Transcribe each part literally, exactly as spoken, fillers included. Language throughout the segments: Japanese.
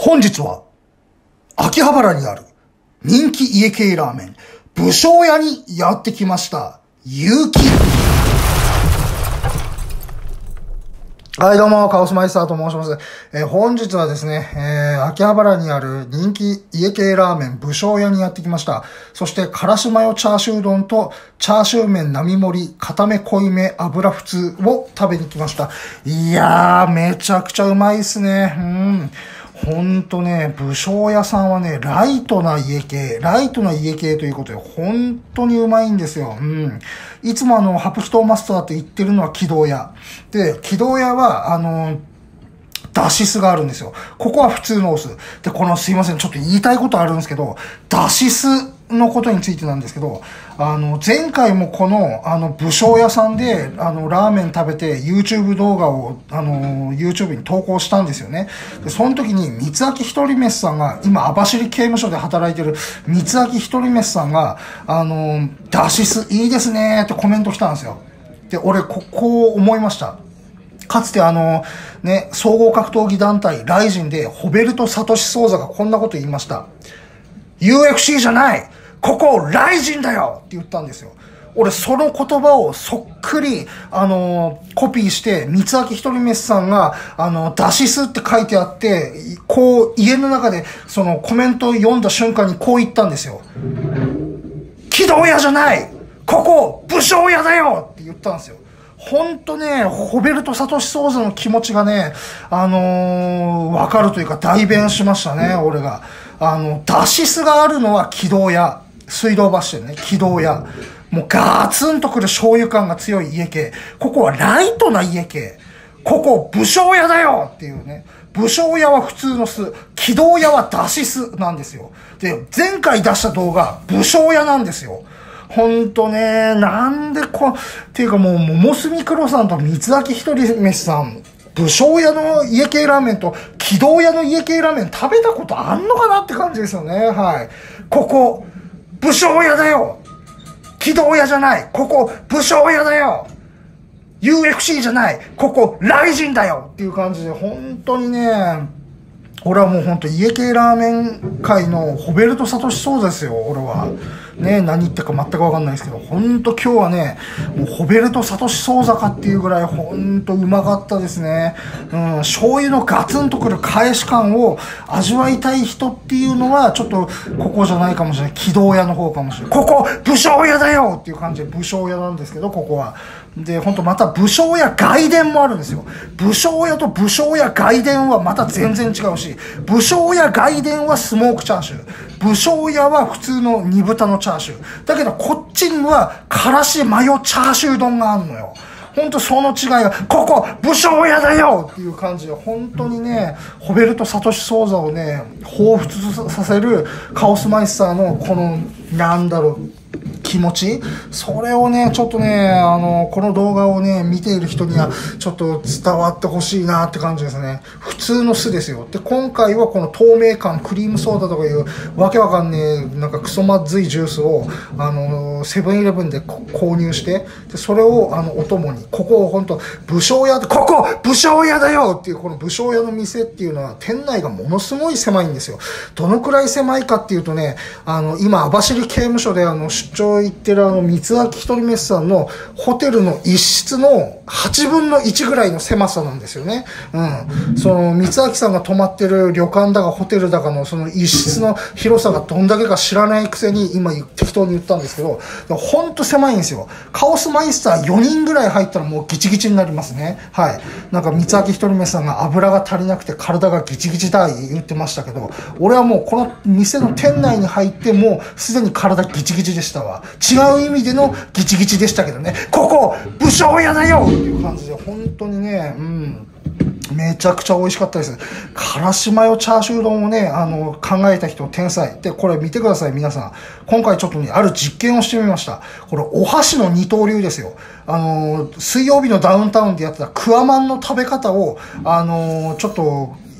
本日は、秋葉原にある人気家系ラーメン、武将屋にやってきました。ゆうき。はい、どうも、カオスマイスターと申します。えー、本日はですね、えー、秋葉原にある人気家系ラーメン、武将屋にやってきました。そして、からしマヨチャーシュー丼と、チャーシュー麺並盛り、固め濃いめ、油普通を食べに来ました。いやー、めちゃくちゃうまいっすね。うん。ほんとね、武将屋さんはね、ライトな家系、ライトな家系ということで、本当にうまいんですよ。うん。いつもあの、ハプキトーマスターって言ってるのは軌道屋。で、軌道屋は、あの、ダシスがあるんですよ。ここは普通のお酢。で、このすいません、ちょっと言いたいことあるんですけど、ダシスのことについてなんですけど、あの、前回もこの、あの、武将屋さんで、あの、ラーメン食べて YouTube 動画を、あの、YouTube に投稿したんですよね。で、その時に、三秋一人飯さんが、今、網走刑務所で働いてる三秋一人飯さんが、あの、ダシスいいですねーってコメント来たんですよ。で、俺、ここう思いました。かつてあの、ね、総合格闘技団体、ライジンで、ホベルト・サトシ・ソーザがこんなこと言いました。ユーエフシー じゃないここ、ライジンだよって言ったんですよ。俺、その言葉をそっくり、あの、コピーして、三秋一人飯さんが、あの、ダシスって書いてあって、こう、家の中で、そのコメントを読んだ瞬間にこう言ったんですよ。軌道屋じゃないここ、武将屋だよって言ったんですよ。ほんとね、ホベルト・サトシ・ソーザの気持ちがね、あのー、わかるというか代弁しましたね、俺が。あの、ダシスがあるのは軌道屋。水道橋でね、軌道屋。もうガツンとくる醤油感が強い家系。ここはライトな家系。ここ、武将屋だよっていうね。武将屋は普通の巣。軌道屋はダシスなんですよ。で、前回出した動画、武将屋なんですよ。ほんとね、なんでこう、っていうかもう、桃住黒さんと三秋一人飯さん、武将屋の家系ラーメンと軌道屋の家系ラーメン食べたことあんのかなって感じですよね。はい。ここ、武将屋だよ軌道屋じゃないここ、武将屋だよ ユーエフシー じゃないここ、ライジンだよっていう感じで、本当にね、俺はもうほんと家系ラーメン界のホベルト・サトシ・ソーザですよ、俺は。ね、何言ってるか全くわかんないですけど、ほんと今日はね、もうホベルト・サトシ・ソーザかっていうぐらいほんとうまかったですね。うん、醤油のガツンとくる返し感を味わいたい人っていうのは、ちょっとここじゃないかもしれない。軌道屋の方かもしれない。ここ、武将屋だよっていう感じで武将屋なんですけど、ここは。で、ほんとまた武将屋外伝もあるんですよ。武将屋と武将屋外伝はまた全然違うし、武将屋外伝はスモークチャーシュー。武将屋は普通の煮豚のチャーシュー。だけどこっちにはからしマヨチャーシュー丼があるのよ。ほんとその違いが、ここ、武将屋だよっていう感じで、本当にね、ホベルト・サトシ・ソーザをね、彷彿させるカオスマイスターのこの、なんだろう、気持ちそれをね、ちょっとね、あの、この動画をね、見ている人には、ちょっと伝わってほしいなって感じですね。普通の酢ですよ。で、今回はこの透明感、クリームソーダとかいう、わけわかんねえ、なんかクソまずいジュースを、あの、セブンイレブンで購入して、で、それを、あの、お供に、ここをほんと、武将屋で、ここ武将屋だよっていう、この武将屋の店っていうのは、店内がものすごい狭いんですよ。どのくらい狭いかっていうとね、あの、今、網走刑務所で、あの、出張行ってるあの、三秋一人飯さんのホテルの一室のはちぶんのいちぐらいの狭さなんですよね。うん。その、三秋さんが泊まってる旅館だかホテルだかのその一室の広さがどんだけか知らないくせに今適当に言ったんですけど、ほんと狭いんですよ。カオスマイスターよにんぐらい入ったらもうギチギチになりますね。はい。なんか三秋一人飯さんが油が足りなくて体がギチギチだ言ってましたけど、俺はもうこの店の店内に入ってもうすでに体ギチギチでしたわ。違う意味でのギチギチでしたけどね。ここ武将屋だよっていう感じで、本当にね、うん。めちゃくちゃ美味しかったです。からしマヨチャーシュー丼をね、あの、考えた人、天才。で、これ見てください、皆さん。今回ちょっとね、ある実験をしてみました。これ、お箸の二刀流ですよ。あの、水曜日のダウンタウンでやってたクワマンの食べ方を、あの、ちょっと、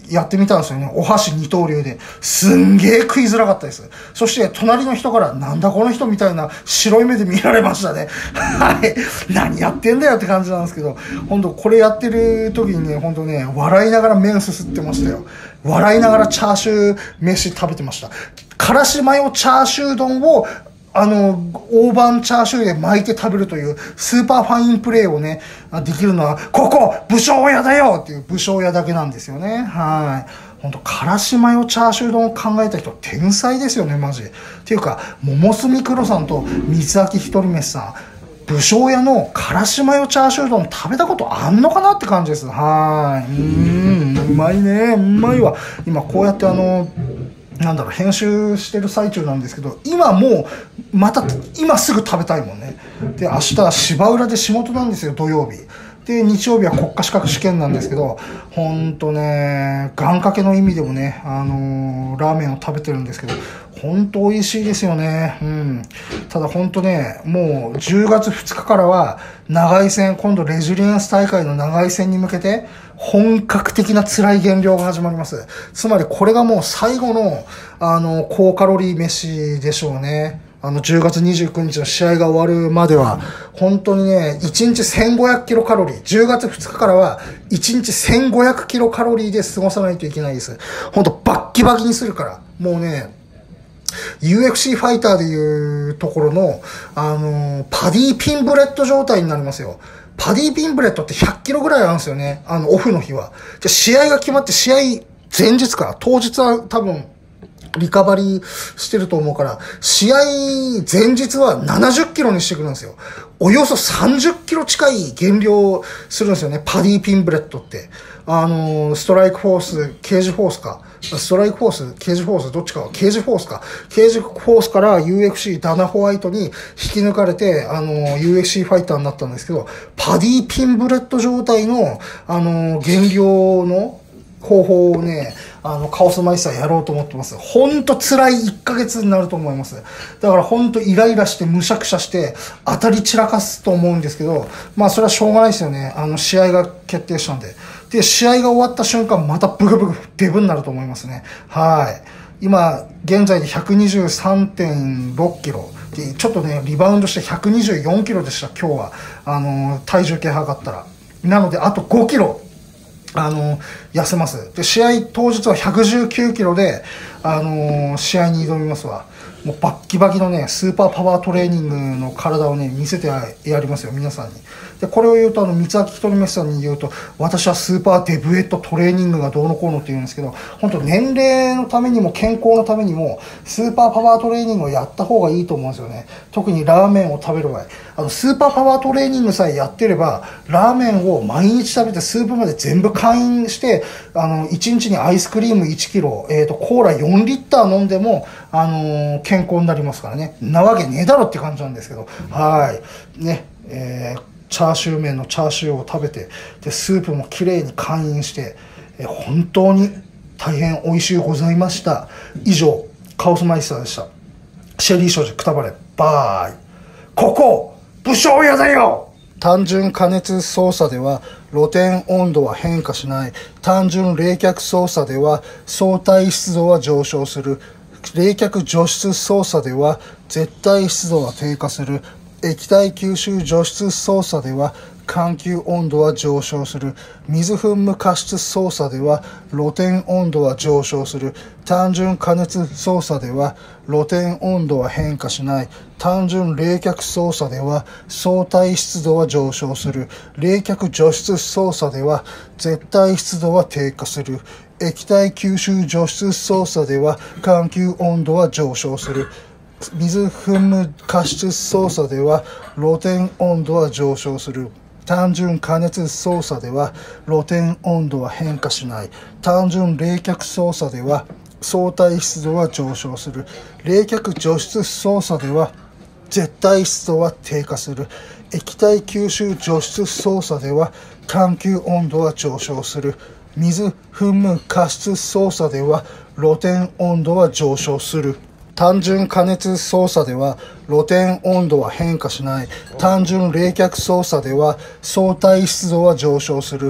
やってみたんですよね。お箸二刀流で。すんげえ食いづらかったです。そして、隣の人から、なんだこの人みたいな白い目で見られましたね。はい。何やってんだよって感じなんですけど、本当これやってる時にね、本当ね、笑いながら麺すすってましたよ。笑いながらチャーシュー飯食べてました。からしマヨチャーシュー丼を、あの、大判チャーシューで巻いて食べるというスーパーファインプレーをね、できるのは、ここ武将屋だよっていう武将屋だけなんですよね。はい。ほんと、からしマヨチャーシュー丼を考えた人、天才ですよね、マジ。っていうか、桃澄黒さんと水明ひとり飯さん、武将屋のからしマヨチャーシュー丼食べたことあんのかなって感じです。はい。うーん、うまいね。うまいわ。今、こうやってあの、なんだろう、編集してる最中なんですけど、今もう、また、今すぐ食べたいもんね。で、明日、芝浦で仕事なんですよ、土曜日。で、日曜日は国家資格試験なんですけど、ほんとね、願掛けの意味でもね、あのー、ラーメンを食べてるんですけど、ほんと美味しいですよね。うん。ただほんとね、もうじゅうがつふつかからは、長い戦、今度レジリエンス大会の長い戦に向けて、本格的な辛い減量が始まります。つまりこれがもう最後の、あの、高カロリー飯でしょうね。あの、じゅうがつにじゅうくにちの試合が終わるまでは、本当にね、いちにちせんごひゃくキロカロリー、じゅうがつふつかからは、いちにちせんごひゃくキロカロリーで過ごさないといけないです。本当バッキバキにするから。もうね、ユーエフシー ファイターでいうところの、あのー、パディピンブレット状態になりますよ。パディピンブレットってひゃっキロぐらいあるんですよね。あの、オフの日は。じゃ、試合が決まって、試合前日か。当日は多分、リカバリーしてると思うから、試合前日はななじゅっキロにしてくるんですよ。およそさんじゅっキロ近い減量するんですよね。パディピンブレットって。あのー、ストライクフォース、ケージフォースか。ストライクフォース、ケージフォース、どっちかは、ケージフォースか。ケージフォースから ユーエフシー ダナホワイトに引き抜かれて、あのー、ユーエフシー ファイターになったんですけど、パディピンブレット状態の、あのー、減量の方法をね、あの、カオスマイスターやろうと思ってます。ほんと辛いいっかげつになると思います。だからほんとイライラしてむしゃくしゃして当たり散らかすと思うんですけど、まあそれはしょうがないですよね。あの、試合が決定したんで。で、試合が終わった瞬間またブクブクデブになると思いますね。はい。今、現在で ひゃくにじゅうさんてんろっキロ。で、ちょっとね、リバウンドしてひゃくにじゅうよんキロでした、今日は。あの、体重計測ったら。なので、あとごキロ。あの、痩せます。で、試合当日はひゃくじゅうきゅうキロで、あのー、試合に挑みますわ。もうバッキバキのね、スーパーパワートレーニングの体をね、見せてやりますよ、皆さんに。で、これを言うと、あの、三明ひとりめさんに言うと、私はスーパーデブエットトレーニングがどうのこうのって言うんですけど、本当年齢のためにも健康のためにも、スーパーパワートレーニングをやった方がいいと思うんですよね。特にラーメンを食べる場合。あの、スーパーパワートレーニングさえやってれば、ラーメンを毎日食べてスープまで全部会員して、あの、いちにちにアイスクリームいちキロ、えっと、コーラよんリッター飲んでも、あのー、健康になりますからね。なわけねえだろって感じなんですけど。はい。ね。えー、チャーシュー麺のチャーシューを食べて、で、スープもきれいに会員して、えー、本当に大変美味しゅうございました。以上、カオスマイスターでした。シェリー商事くたばれ。バーイ。ここ、武将屋だよ。単純加熱操作では露天温度は変化しない。単純冷却操作では相対湿度は上昇する。冷却除湿操作では絶対湿度は低下する。液体吸収除湿操作では環球温度は上昇する。水噴霧加湿操作では露天温度は上昇する。単純加熱操作では露天温度は変化しない。単純冷却操作では相対湿度は上昇する。冷却除湿操作では絶対湿度は低下する。液体吸収除湿操作では環球温度は上昇する。水噴霧加湿操作では露天温度は上昇する。単純加熱操作では露天温度は変化しない。単純冷却操作では相対湿度は上昇する。冷却除湿操作では絶対湿度は低下する。液体吸収除湿操作では環球温度は上昇する。水噴霧加湿操作では露天温度は上昇する。単純加熱操作では露天温度は変化しない。単純冷却操作では相対湿度は上昇する。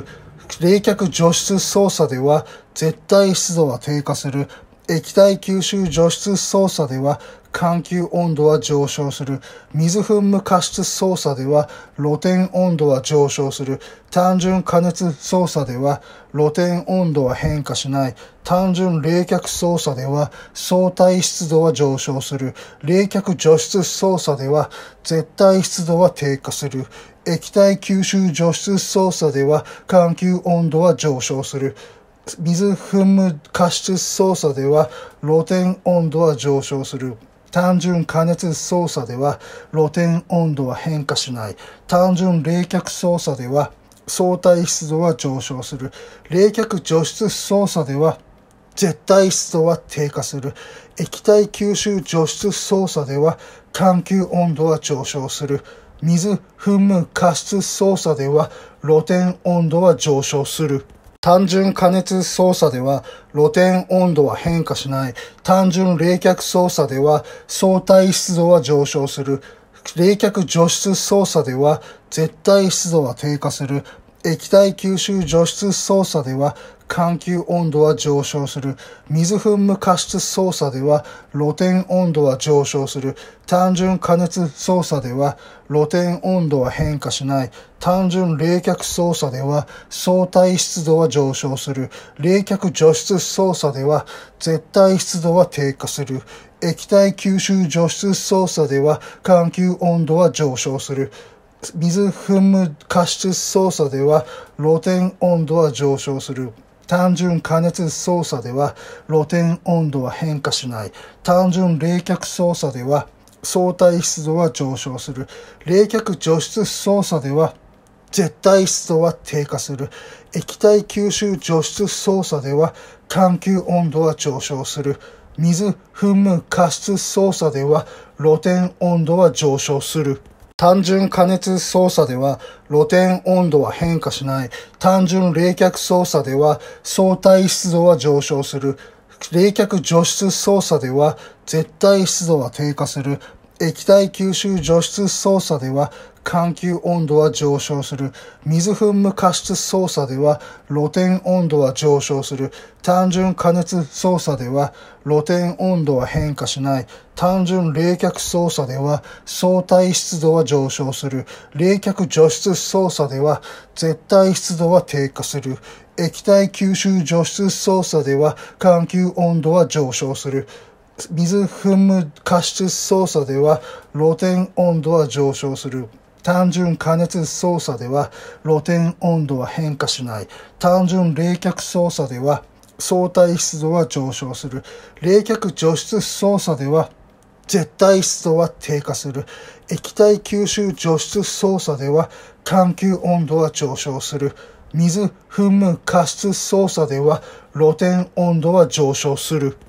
冷却除湿操作では絶対湿度は低下する。液体吸収除湿操作では環球温度は上昇する。水噴霧加湿操作では露天温度は上昇する。単純加熱操作では露天温度は変化しない。単純冷却操作では相対湿度は上昇する。冷却除湿操作では絶対湿度は低下する。液体吸収除湿操作では環球温度は上昇する。水噴霧加湿操作では露天温度は上昇する。単純加熱操作では露天温度は変化しない。単純冷却操作では相対湿度は上昇する。冷却除湿操作では絶対湿度は低下する。液体吸収除湿操作では環球温度は上昇する。水噴霧加湿操作では露天温度は上昇する。単純加熱操作では露天温度は変化しない。単純冷却操作では相対湿度は上昇する。冷却除湿操作では絶対湿度は低下する。液体吸収除湿操作では環球温度は上昇する。水噴霧加湿操作では露天温度は上昇する。単純加熱操作では露天温度は変化しない。単純冷却操作では相対湿度は上昇する。冷却除湿操作では絶対湿度は低下する。液体吸収除湿操作では環球温度は上昇する。水噴霧加湿操作では露天温度は上昇する。単純加熱操作では露天温度は変化しない。単純冷却操作では相対湿度は上昇する。冷却除湿操作では絶対湿度は低下する。液体吸収除湿操作では環球温度は上昇する。水噴霧加湿操作では露天温度は上昇する。単純加熱操作では露天温度は変化しない。単純冷却操作では相対湿度は上昇する。冷却除湿操作では絶対湿度は低下する。液体吸収除湿操作では環球温度は上昇する。水噴霧加湿操作では露天温度は上昇する。単純加熱操作では露天温度は変化しない。単純冷却操作では相対湿度は上昇する。冷却除湿操作では絶対湿度は低下する。液体吸収除湿操作では環球温度は上昇する。水噴霧加湿操作では露天温度は上昇する。単純加熱操作では露天温度は変化しない。単純冷却操作では相対湿度は上昇する。冷却除湿操作では絶対湿度は低下する。液体吸収除湿操作では環球温度は上昇する。水噴霧加湿操作では露天温度は上昇する。